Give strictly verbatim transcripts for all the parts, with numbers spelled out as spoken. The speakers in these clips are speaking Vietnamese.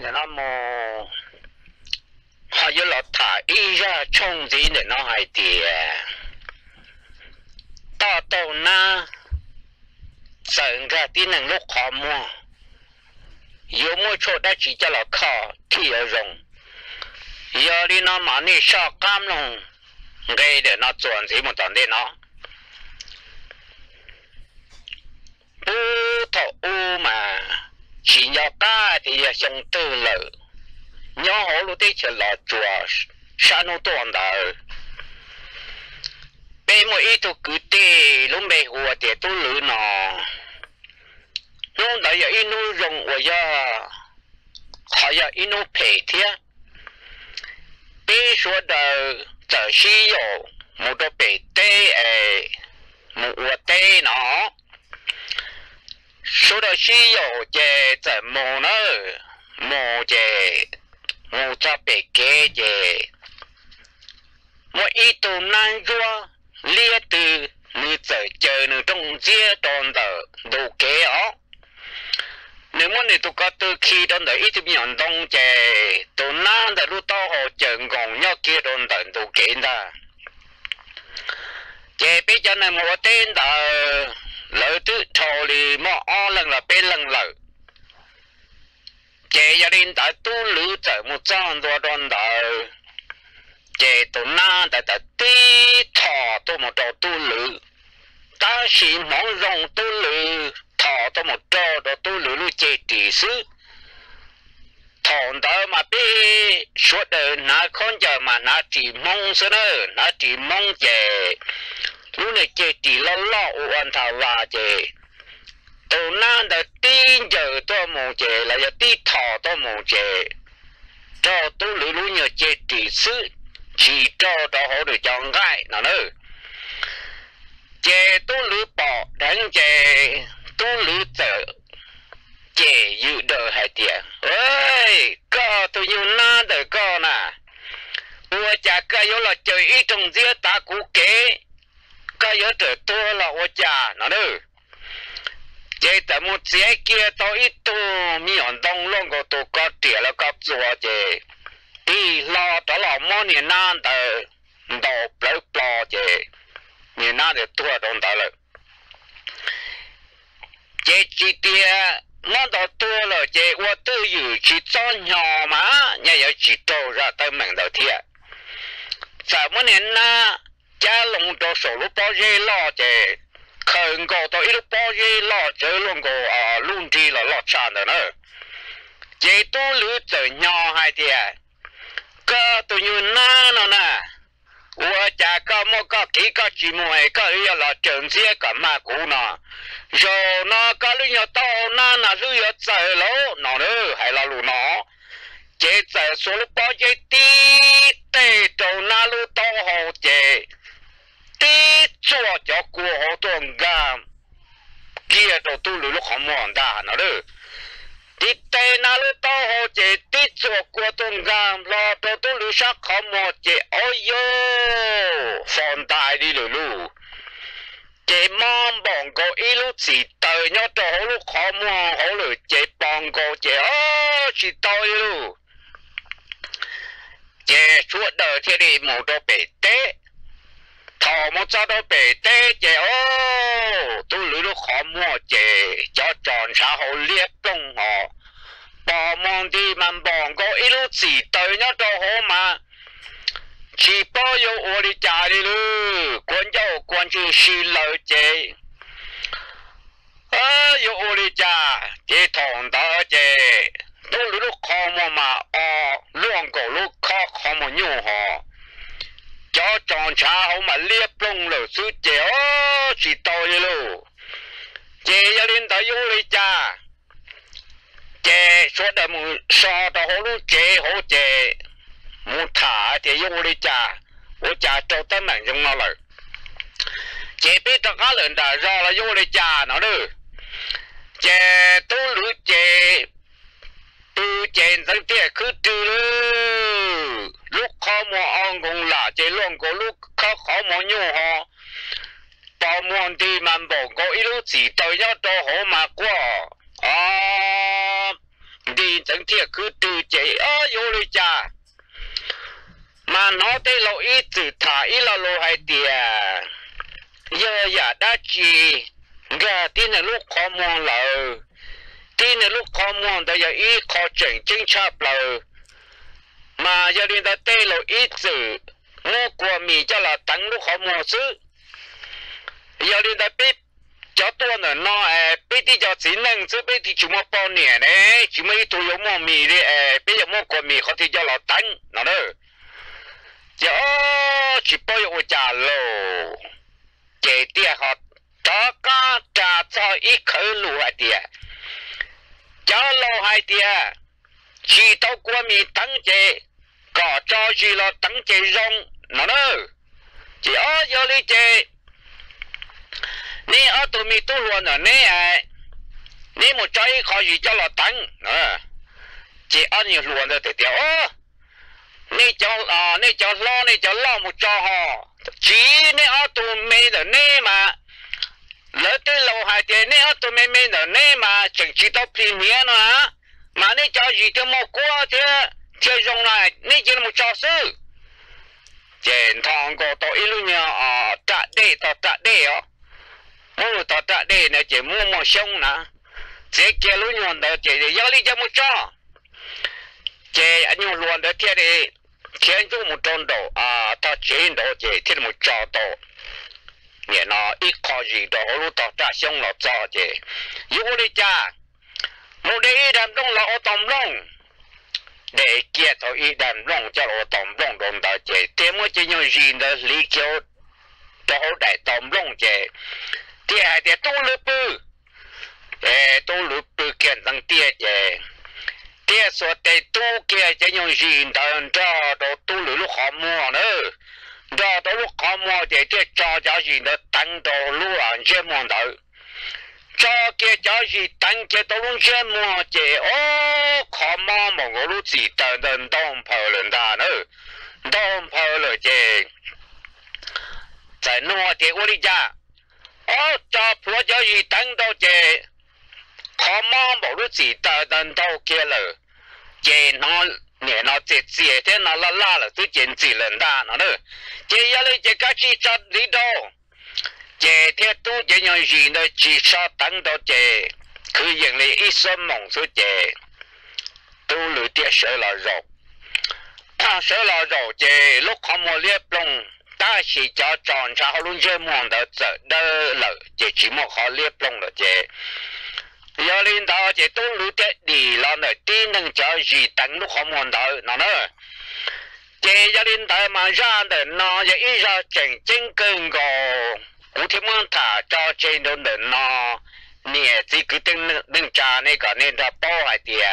để nó mò họ như là thả ý ra trong gì để nó hay tiền to tàu na sợ ra tí năng lúc khó mua yếu mua chỗ đã chỉ cho là khó thì ở rồng giờ đi nó mà đi sao cam luôn gây để nó chuẩn gì một tuần đi nó bố thọ u mà chỉ nhỏ ca thì xong tư lợ nhỏ hổ lúc đấy chỉ là chùa sao nó tuần đời bây mỗi ít tôi cứ tê lúc bây hùa thì tôi lử nó lúc đấy giờ ít nó rồng của giờ họ giờ ít nó phê thiệt bây số đời giờ sử dụng một đôi bể tê ấy một vật tê nó số đời sử dụng về giờ mồ nó mồ về mồ cho bể kế về một ít tụ nan rùa lia từ như giờ chờ như trong chia tròn tờ đồ kế ó nếu muốn thì tôi có từ khi đón đợi ít thì nhận đông chè tôi nan đã lúc to họ chờ còn nhau kia đón đợi đồ kế ra chè bây giờ này một tên đã lợi tự thầu thì mà o lần là bên lần lợi chè gia đình đã tu lữ trở một trăm đô đón đợi chè tôi nan đã đã tí thọ tôi một trò tu lữ ta chỉ mong rồng tu lữ thọ tôi một trò đó tu lữ lữ chè tỷ sư thọn đó mà biết suốt đời nó không chờ mà nó chỉ mong sơ nữa nó chỉ mong chè lúc này chè tỷ lo lo oan thảo và chè tôi nan đã tin giờ tôi một chè là giờ tí thọ tôi một chè cho tu lữ lữ nhờ chè tỷ sư chỉ cho đó họ được chọn gái nào nữa chè tu lữ bỏ đánh chè tu lữ trở chè dự đời hai tiền ơi có tôi yêu na đời có nè ua chả có yếu là trời ít trong dĩa ta cú kế có yếu trở tôi là ua chả nào nữa chè tại một dĩa kia tôi ít tu mi hòn đông luôn có tôi có tiền là có chùa chè đi lo đó là món niệm nan tờ đồ lấy bò chè niệm nan để tua đông tờ rồi chè chỉ tia món đồ tua rồi chè我都有去找鸟嘛也要去找ra tới mình đầu tiên giờ món niệm na gia long đồ sổ lúc bao nhiêu lo chè khẩn cầu tôi ít bao nhiêu lo chè long cầu à luôn đi là lo chán rồi nữa chè tu lữ chè nhỏ hai tiền có tụi như na nó nè, tôi chả có một cái kỹ có chỉ mùi có ý là trường xe cả mà cũ nè, rồi nó có lúc nhỏ to na là lúc nhỏ trời lố nó nữa hay là lúc nó, chế trời số lúc bao chế tí tê trâu na lúc to hồ chế tí chua cho của hồ tuần gam kia đồ tu lúc không muốn đa nó nữa. tí tê na lu to hồ chế tí chùa của tuần gam lo đồ tu lưu sắc không một chế ôi yo phòn đại đi lù lù chế mong bọn cô ý lúc chỉ tới nhau đồ hổ lúc không mua hổ lù chế bọn cô chế ơ chỉ tôi lù chế suốt đời thế đi một đồ bể tế thọ một cho đồ bể tế chế ô tu lù lúc không mua chế cho tròn xã hội liếp trong họ bỏ mong đi mà bọn cô ý lúc chỉ tới nhau đồ hổ mà chỉ bao nhiêu ô đi trả đi luôn quan trọng quan trọng是lợi chế à yêu ô đi trả chế thòng đó chế lúc lúc không mà mà ờ luôn cổ lúc khó không mà nhiều họ cho tròn trả họ mà liếp lông rồi sư chế ô chỉ tôi đi luôn chế gia đình tới ô đi trả chế số đời một so đó họ lúc chế họ chế muốn thả thì yêu đi cha,我家做得蛮用了了。这边这个人的绕了yêu đi cha nó được，这都路这不见得这去丢了，路考么安公啦，这两个路考考么用哈，把门地慢跑过一路直到要到好嘛过啊，地 đi chẳng thiệt cứ từ chế ở vô lý cha mà nó tới lâu ít từ thả ít là lâu hay tiền giờ giờ đã chỉ giờ tin là lúc khó mong lờ tin là lúc khó mong đó giờ ít khó chỉnh chính xác lờ mà giờ đến đó tới lâu ít từ mua của mình cho là tăng lúc khó mong xứ giờ đến đó biết cho tôi nữa nó à biết thì cho chỉ năng chứ biết thì chúng mua bao nhiêu này chúng mấy tôi有mua mì đi à biết giờ mua của mình có thể cho là tăng nó đó giờ chỉ bao nhiêu trả lô chế tiền họ cho cá trả cho ít khởi lúa hai tiền cho lúa hai tiền chỉ tao của mình tăng chế có cho gì là tăng chế rong nó đó chỉ ở giờ đi chế nè ở tụi mình tu luôn rồi nè à nè một trái khó gì cho là tăng à chỉ ăn nhiều luôn rồi thì tiểu nè cho à nè cho lo nè cho lo một cho họ chỉ nè ở tụi mình rồi nè mà lỡ tới lâu hai tiền nè ở tụi mình mình rồi nè mà chẳng chỉ tao tiền nhé nữa mà nè cho gì thì một qua thì thì dùng này nè chỉ là một cho sư trên thằng có tôi luôn nha à trả để tao trả để á mua tao trả để này chỉ mua một xong nè chỉ kia luôn nhon đó chỉ để giao đi cho một cho chỉ anh nhon luôn đó thì để khiến cho một tròn đồ à tao chỉ đồ chỉ thì một cho đồ nhẹ nó ít khó gì đồ lúc tao trả xong là cho chỉ yêu đi cha một đi đam đông là ô tôm đông để kia tao ít đam đông cho ô tôm đông đông đó chỉ thì mỗi chỉ nhon gì đó lý kiều đồ đại tôm đông chỉ thì hai thì tu lư bự, ê tu lư bự kiện tăng tiệt chứ, tiệt số để tu kia chỉ dùng gì đó đó đó tu lư lúc khó mua nữa, đó đó lúc khó mua thì tiệt cho cho gì đó tăng đó lúc ăn chưa mua đó, cho kia cho gì tăng kia đó lúc chưa mua chứ, ô khó mua mà我lúc chỉ等等东跑人的nữa,东跑了chứ,在弄的我的家。哦，做婆就一等到这，他妈冇都只等等到嘅了，这那年那这这天那拉拉了都见只人大那了，这要来这个去找里头，这天都这样人的至少等到这，佢盈利一生梦出这，都有点少了肉，他少了肉这，lúcเขา冇列弄。ta chỉ cho tròn cho họ luôn chơi mòn đó giờ đỡ lợ chỉ chỉ một họ liệp lông là chế giờ lên đó chỉ tôi lưu tết đi là nơi tin đừng cho gì tặng lúc họ mòn đó nó nữa chế giờ lên đó mà ra để nó giờ ít ra chỉnh chính cơn gò cụ thể muốn thả cho trên đó để nó nè chỉ cứ đừng đừng trả này cả nên là bao hai tiền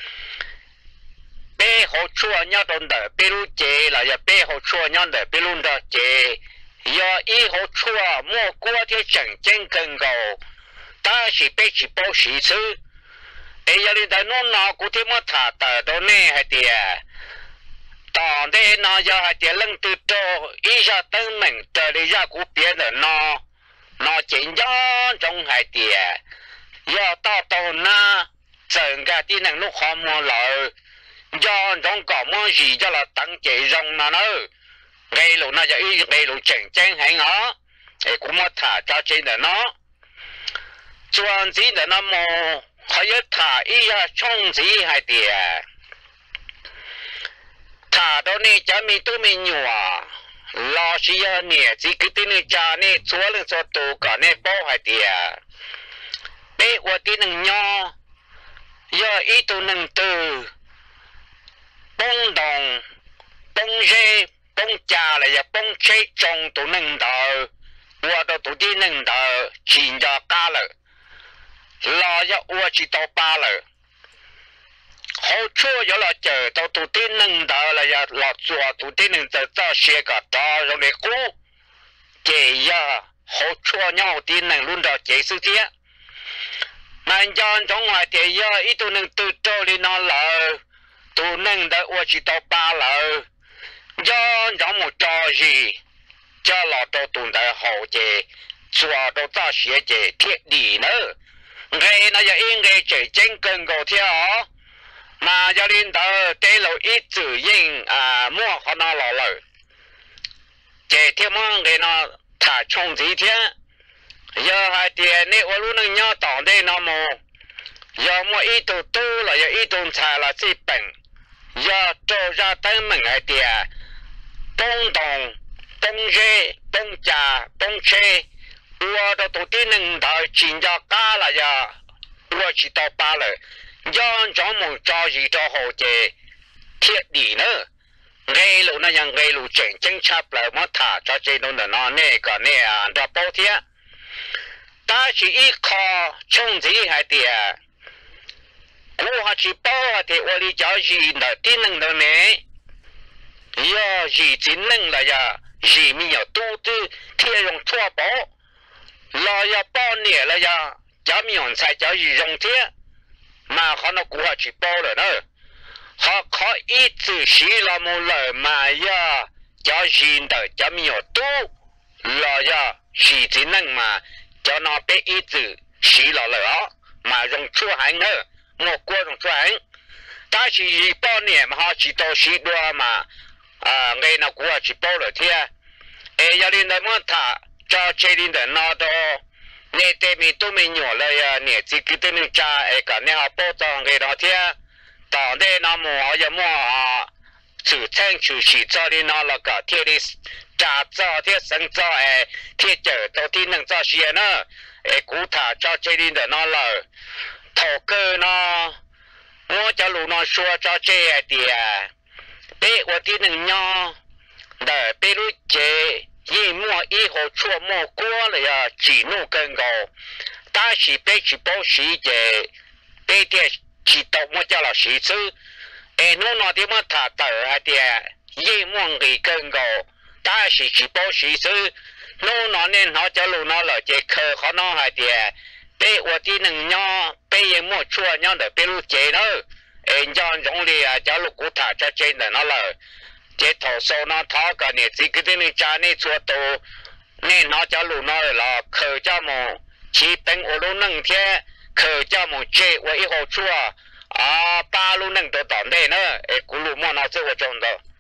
bé họ chua nhau đồn đó bé lu chế là giờ bé họ chua nhau đó bé lu đó chế giờ ý họ chua mua qua thì chẳng chân cần cầu ta chỉ bé chỉ bao xí chứ ấy giờ đi tới nó nào cũng thêm một thả tờ đó nè hay tiệt tòn đây nó giờ hay tiệt lưng từ to ý ra tân mình tờ đi ra cũng biết rồi nó nó chính do trong hay tiệt giờ ta tòn na整个的能路好么了。do trong có món gì cho là tăng chế rong nó nữa gây lũ nó cho ý gây lũ chỉnh chén hay nó thì cũng mất thả cho trên để nó chuẩn gì để nó mò hay thả ý ra trong gì hay tiền thả đó này cho mình tôi mình nhỏ lo xí ở nè chỉ cứ tin này cha này chúa lên cho tù cả này bao hay tiền bé qua tin nằng nho giờ ý tôi nằng từ bông đồng bông dê bông trà là giờ bông chế trồng tụ nâng đờ qua đó tụ đi nâng đờ chỉ cho cá lợ lo cho qua chỉ tàu ba lợ hậu chua giờ là chờ tàu tụ đi nâng đờ là giờ lọt chùa tụ đi nâng đờ cho xe cả đó rồi để cũ chế giờ hậu chua nhau đi nâng luôn đó chế sự thế mà do trong ngoài thì giờ ít tụ nâng từ trâu đi nó lợ tụ nâng đỡ qua chỉ tàu ba lợ do giống một trò gì cho lọ đồ tụi đại hậu chế chùa đồ ta xế chế thiết đi nữa ngay nó giờ yên ngay chế chân cân cầu theo mà cho nên đó đây là ít tự nhiên à mua họ nó lò lò chế thêm mong cái nó thả trồng gì thế giờ hai tiền này ở lúc nó nhau tỏng đây nó mù giờ mua ít đồ tu là giờ ít đồ xài là gì bệnh giờ cho ra tới mình hai tiền bông đồng bông dê bông trà bông chê ua đồ tổ tiên nâng thời chín giờ cá là giờ ua chỉ tao ba rồi do cho một cho gì cho hồ chế thiết đi nữa ngay lúc nàyยังngay lúc chỉnh chỉnh chắp lại mất thả cho chế nó là nó nè cả nè à đó bao thiết ta chỉ ít khó trông gì hay tiệt cô họ chỉ bao thì ô li cho gì là tin năng đó nè giờ gì tin năng là giờ gì mi有都都贴用错包là giờ bao nè là giờ cho mi用才叫gì用贴mà họ nó cũng họ chỉ bao rồi đó họ có ít tự sĩ là một lời mà giờ cho gì đó cho mi有都là giờ gì tin năng mà cho nó bị ít tự sĩ là lời đó mà dùng chua hành nữa một cô dùng chua hành ta chỉ bao niệm mà họ chỉ tổ sĩ đua mà à ngày nào cũng chỉ bao rồi thế ê gia đình này muốn thả cho chế đình này nó đó nè tê mi tôi mình nhỏ lại nè chỉ cứ tên mình cha ê cả nè họ bao cho ngày đó thế tao đây nó mua họ giờ mua à chủ trang chủ sĩ cho đi nó là cả thế đi trả cho thế sinh cho ê thế chờ đầu tiên nâng cho xe nữa ê cú thả cho chế đình này nó là thầu cơ nó mua cho lũ nó xua cho chế thì à bé ở tí nâng nhau để bé lúc chế y mua y hồ chua mua qua là chỉ nụ cân cầu ta chỉ bé chỉ bảo sĩ chế bé thì chỉ tao mua cho là sĩ chứ ê nó nó thì mà thả tờ hay thì y mua người cân cầu ta chỉ chỉ bảo sĩ chứ nó nó nên nó cho lũ nó là chế khờ khó nó hay thì bé ở tí nâng nhau bé y mua chua nhau để bé lúc chế nữa em cho giống đi à cho lúc cũ thả cho trên là nó là chế thổ số nó tháo cả nè chỉ cái này cha này chua tổ nên nó cho lúc nó là khởi cho một chỉ tính ở lúc nâng thế khởi cho một chế với hồ chua à ba lúc nâng tổ tỏng đây nữa em cũ lúc mà nó chưa có trồng đâu